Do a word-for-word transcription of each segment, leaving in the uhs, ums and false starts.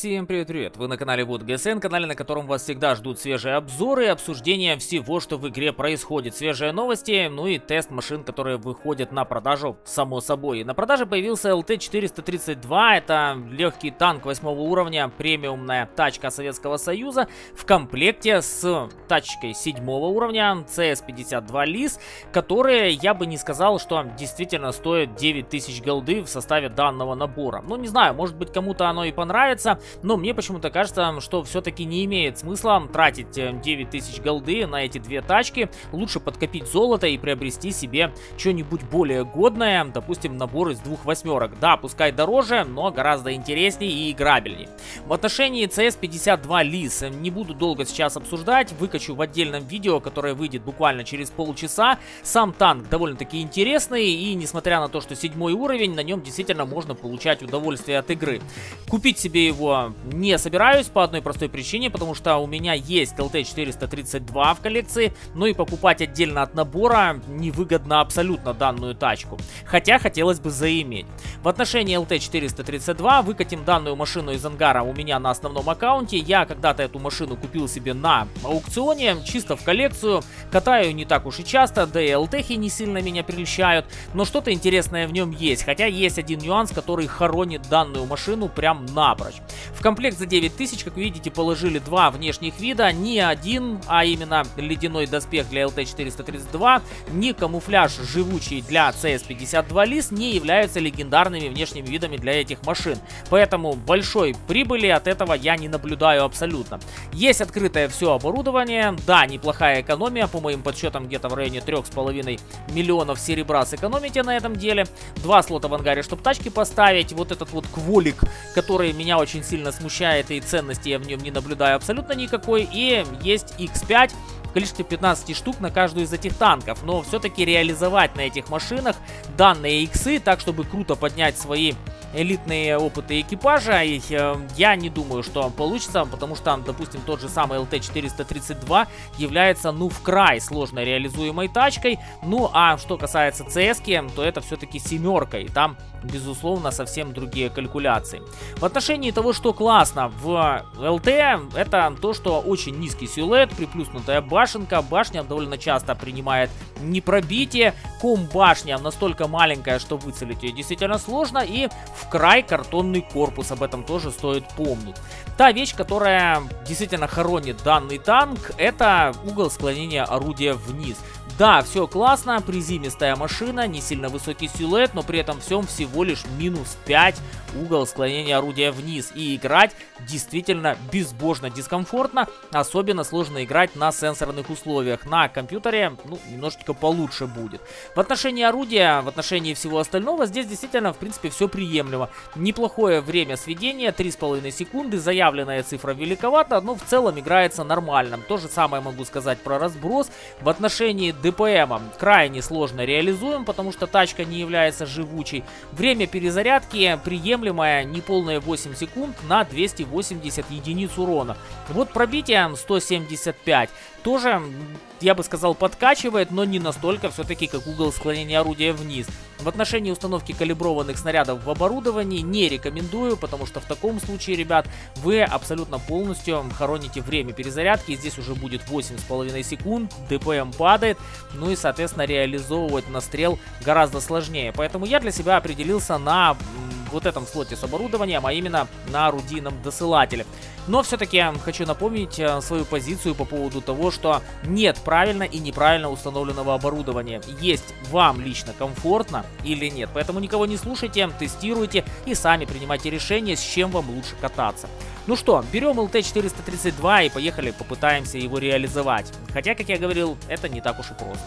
Всем привет-привет! Вы на канале WoodGSN, канале, на котором вас всегда ждут свежие обзоры и обсуждения всего, что в игре происходит. Свежие новости, ну и тест машин, которые выходят на продажу, само собой. И на продаже появился эл тэ четыреста тридцать два, это легкий танк восьмого уровня, премиумная тачка Советского Союза, в комплекте с тачкой седьмого уровня си эс пятьдесят два лис, которые, я бы не сказал, что действительно стоят девять тысяч голды в составе данного набора. Ну, не знаю, может быть, кому-то оно и понравится, но мне почему-то кажется, что все-таки не имеет смысла тратить девять тысяч голды на эти две тачки. Лучше подкопить золото и приобрести себе что-нибудь более годное, допустим, набор из двух восьмерок. Да, пускай дороже, но гораздо интереснее и играбельнее. В отношении си эс пятьдесят два лис не буду долго сейчас обсуждать, выкачу в отдельном видео, которое выйдет буквально через полчаса. Сам танк довольно-таки интересный, и несмотря на то, что седьмой уровень, на нем действительно можно получать удовольствие от игры. Купить себе его не собираюсь по одной простой причине, потому что у меня есть эл тэ четыреста тридцать два в коллекции, но и покупать отдельно от набора невыгодно абсолютно данную тачку. Хотя хотелось бы заиметь. В отношении эл тэ четыреста тридцать два выкатим данную машину из ангара у меня на основном аккаунте. Я когда-то эту машину купил себе на аукционе, чисто в коллекцию. Катаю не так уж и часто, да и эл тэ-хи не сильно меня прельщают, но что-то интересное в нем есть. Хотя есть один нюанс, который хоронит данную машину прям напрочь. В комплект за девять тысяч, как видите, положили два внешних вида. Ни один, а именно ледяной доспех для эл тэ четыреста тридцать два, ни камуфляж живучий для си эс пятьдесят два лис не являются легендарными внешними видами для этих машин. Поэтому большой прибыли от этого я не наблюдаю абсолютно. Есть открытое все оборудование. Да, неплохая экономия. По моим подсчетам, где-то в районе трёх с половиной миллионов серебра сэкономите на этом деле. Два слота в ангаре, чтобы тачки поставить. Вот этот вот кволик, который меня очень сильно смущает, и ценности я в нем не наблюдаю абсолютно никакой. И есть икс пять в количестве пятнадцати штук на каждую из этих танков. Но все-таки реализовать на этих машинах данные иксы так, чтобы круто поднять свои элитные опыты экипажа, и, э, я не думаю, что получится, потому что, допустим, тот же самый эл тэ четыреста тридцать два является, ну, в край сложно реализуемой тачкой. Ну, а что касается си эс-ки, то это все-таки семерка, и там, безусловно, совсем другие калькуляции. В отношении того, что классно в эл тэ, это то, что очень низкий силуэт, приплюснутая башенка, башня довольно часто принимает непробитие, ком-башня настолько маленькая, что выцелить ее действительно сложно, и в край картонный корпус, об этом тоже стоит помнить. Та вещь, которая действительно хоронит данный танк, это угол склонения орудия вниз. Да, все классно, приземистая машина, не сильно высокий силуэт, но при этом всем всего лишь минус пять угол склонения орудия вниз. И играть действительно безбожно дискомфортно, особенно сложно играть на сенсорных условиях. На компьютере, ну, немножечко получше будет. В отношении орудия, в отношении всего остального, здесь действительно, в принципе, все приемлемо. Неплохое время сведения, три с половиной секунды, заявленная цифра великовата, но в целом играется нормально. То же самое могу сказать про разброс. В отношении дэ пэ эма крайне сложно реализуем, потому что тачка не является живучей. Время перезарядки приемлемое, неполные восемь секунд на двести восемьдесят единиц урона. Вот пробитие сто семьдесят пять. Тоже, я бы сказал, подкачивает, но не настолько все-таки, как угол склонения орудия вниз. В отношении установки калиброванных снарядов в оборудовании не рекомендую, потому что в таком случае, ребят, вы абсолютно полностью хороните время перезарядки. Здесь уже будет восемь с половиной секунд, дэ пэ эм падает, ну и, соответственно, реализовывать настрел гораздо сложнее. Поэтому я для себя определился на вот этом слоте с оборудованием, а именно на орудийном досылателе. Но все-таки хочу напомнить свою позицию по поводу того, что нет правильно и неправильно установленного оборудования. Есть вам лично комфортно или нет. Поэтому никого не слушайте, тестируйте и сами принимайте решение, с чем вам лучше кататься. Ну что, берем эл тэ четыреста тридцать два и поехали попытаемся его реализовать. Хотя, как я говорил, это не так уж и просто.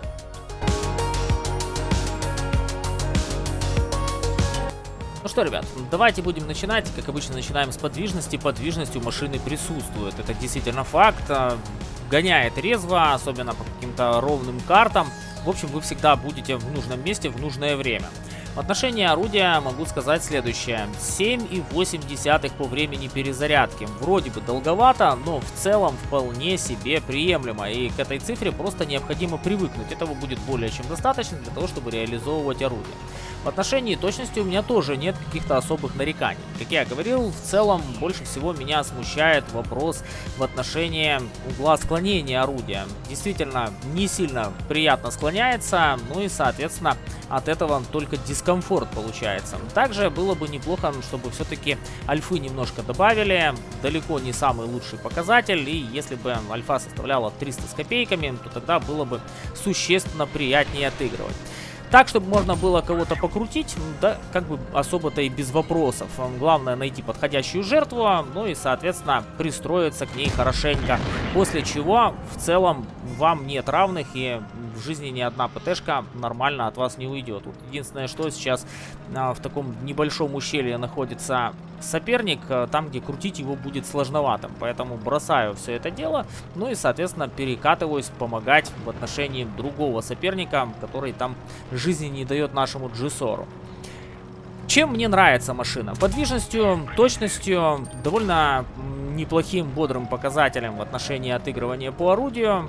Ну что, ребят, давайте будем начинать. Как обычно, начинаем с подвижности. Подвижность у машины присутствует. Это действительно факт. Гоняет резво, особенно по каким-то ровным картам. В общем, вы всегда будете в нужном месте в нужное время. В отношении орудия могу сказать следующее. семь и восемь десятых по времени перезарядки. Вроде бы долговато, но в целом вполне себе приемлемо. И к этой цифре просто необходимо привыкнуть. Этого будет более чем достаточно для того, чтобы реализовывать орудие. В отношении точности у меня тоже нет каких-то особых нареканий. Как я говорил, в целом больше всего меня смущает вопрос в отношении угла склонения орудия. Действительно, не сильно приятно склоняется, ну и, соответственно, от этого только дискомфорт получается. Также было бы неплохо, чтобы все-таки альфы немножко добавили. Далеко не самый лучший показатель, и если бы альфа составляла триста с копейками, то тогда было бы существенно приятнее отыгрывать. Так, чтобы можно было кого-то покрутить, да, как бы особо-то и без вопросов. Главное найти подходящую жертву, ну и, соответственно, пристроиться к ней хорошенько. После чего, в целом, вам нет равных, и в жизни ни одна ПТшка нормально от вас не уйдет. Вот единственное, что сейчас а, в таком небольшом ущелье находится соперник, а, там, где крутить его будет сложновато. Поэтому бросаю все это дело, ну и, соответственно, перекатываюсь помогать в отношении другого соперника, который там жизни не дает нашему Джисору. Чем мне нравится машина? Подвижностью, точностью, довольно неплохим бодрым показателем в отношении отыгрывания по орудию.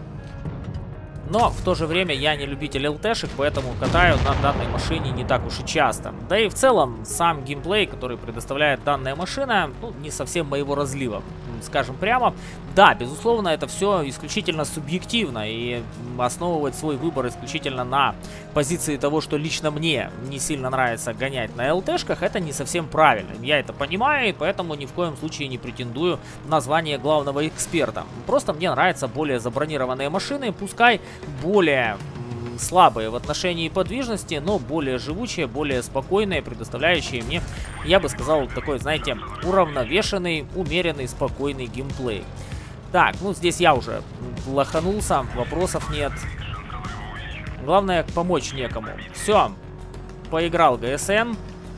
Но в то же время я не любитель ЛТшек, поэтому катаю на данной машине не так уж и часто. Да и в целом сам геймплей, который предоставляет данная машина, ну, не совсем моего разлива, скажем прямо. Да, безусловно, это все исключительно субъективно, и основывать свой выбор исключительно на позиции того, что лично мне не сильно нравится гонять на ЛТшках, это не совсем правильно. Я это понимаю, и поэтому ни в коем случае не претендую на звание главного эксперта. Просто мне нравятся более забронированные машины, пускай более слабые в отношении подвижности, но более живучие, более спокойные, предоставляющие мне, я бы сказал, такой, знаете, уравновешенный, умеренный, спокойный геймплей. Так, ну здесь я уже лоханулся, вопросов нет. Главное, помочь некому. Все, поиграл ГСН.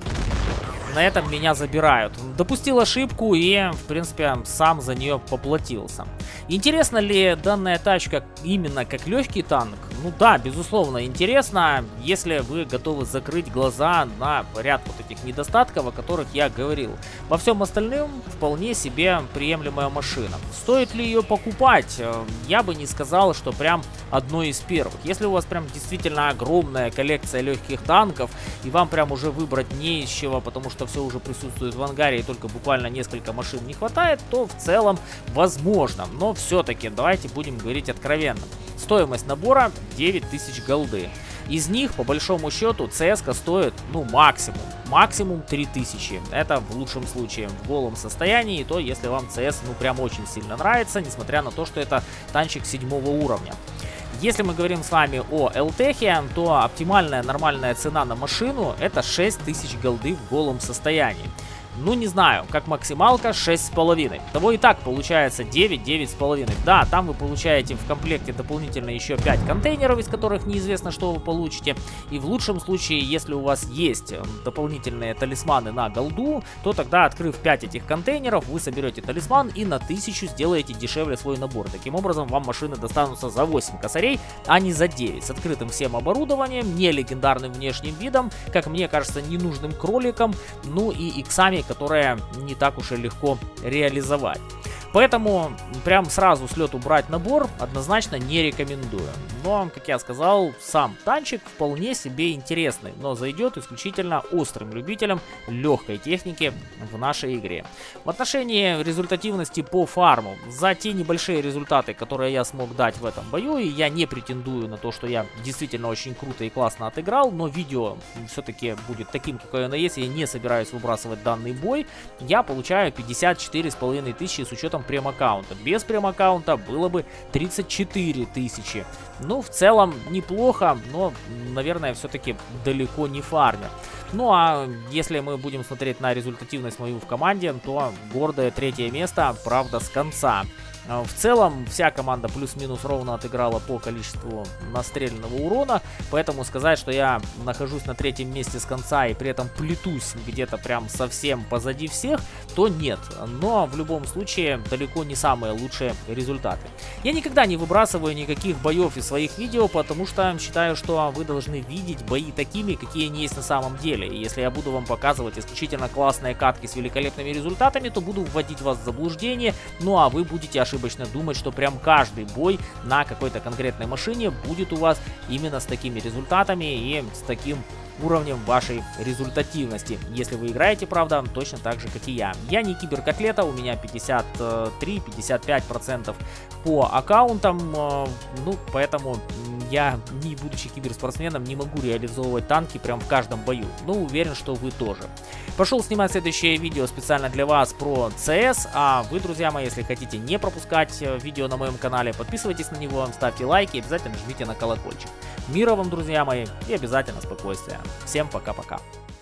На этом меня забирают. Допустил ошибку и, в принципе, сам за нее поплатился. Интересна ли данная тачка именно как легкий танк? Ну да, безусловно, интересно, если вы готовы закрыть глаза на ряд вот этих недостатков, о которых я говорил. Во всем остальном вполне себе приемлемая машина. Стоит ли ее покупать? Я бы не сказал, что прям одной из первых. Если у вас прям действительно огромная коллекция легких танков, и вам прям уже выбрать не из чего, потому что все уже присутствует в ангаре, и только буквально несколько машин не хватает, то в целом возможно. Но все-таки давайте будем говорить откровенно. Стоимость набора девять тысяч голды. Из них, по большому счету, ЦС-ка стоит, ну, максимум. Максимум три тысячи. Это в лучшем случае в голом состоянии. И то, если вам ЦС, ну, прям очень сильно нравится, несмотря на то, что это танчик седьмого уровня. Если мы говорим с вами о ЛТХе, то оптимальная нормальная цена на машину это шесть тысяч голды в голом состоянии. Ну, не знаю, как максималка шесть с половиной. Того и так получается девять, девять с половиной. Да, там вы получаете в комплекте дополнительно еще пять контейнеров, из которых неизвестно, что вы получите. И в лучшем случае, если у вас есть дополнительные талисманы на голду, то тогда, открыв пять этих контейнеров, вы соберете талисман и на тысячу сделаете дешевле свой набор. Таким образом, вам машины достанутся за восемь косарей, а не за девять. С открытым всем оборудованием, не легендарным внешним видом, как мне кажется, ненужным кроликом, ну и иксами, которые не так уж и легко реализовать. Поэтому прям сразу с лету брать набор однозначно не рекомендую. Но, как я сказал, сам танчик вполне себе интересный, но зайдет исключительно острым любителям легкой техники в нашей игре. В отношении результативности по фарму, за те небольшие результаты, которые я смог дать в этом бою, и я не претендую на то, что я действительно очень круто и классно отыграл, но видео все-таки будет таким, какое оно есть, я не собираюсь выбрасывать данный бой, я получаю пятьдесят четыре с половиной тысячи с учетом прем-аккаунта. Без прем-аккаунта было бы тридцать четыре тысячи. Ну, в целом неплохо, но, наверное, все-таки далеко не фармер. Ну, а если мы будем смотреть на результативность мою в команде, то гордое третье место, правда, с конца. В целом, вся команда плюс-минус ровно отыграла по количеству настреленного урона, поэтому сказать, что я нахожусь на третьем месте с конца и при этом плетусь где-то прям совсем позади всех, то нет. Но в любом случае, далеко не самые лучшие результаты. Я никогда не выбрасываю никаких боев из своих видео, потому что считаю, что вы должны видеть бои такими, какие они есть на самом деле. И если я буду вам показывать исключительно классные катки с великолепными результатами, то буду вводить вас в заблуждение, ну а вы будете ошибаться. Ошибочно думать, что прям каждый бой на какой-то конкретной машине будет у вас именно с такими результатами и с таким уровнем вашей результативности. Если вы играете, правда, точно так же, как и я. Я не киберкотлета, у меня пятьдесят три — пятьдесят пять процентов по аккаунтам, ну, поэтому я, не будучи киберспортсменом, не могу реализовывать танки прям в каждом бою. Но уверен, что вы тоже. Пошел снимать следующее видео специально для вас про си эс, а вы, друзья мои, если хотите не пропускать видео на моем канале, подписывайтесь на него, ставьте лайки и обязательно жмите на колокольчик. Мира вам, друзья мои, и обязательно спокойствия. Всем пока-пока.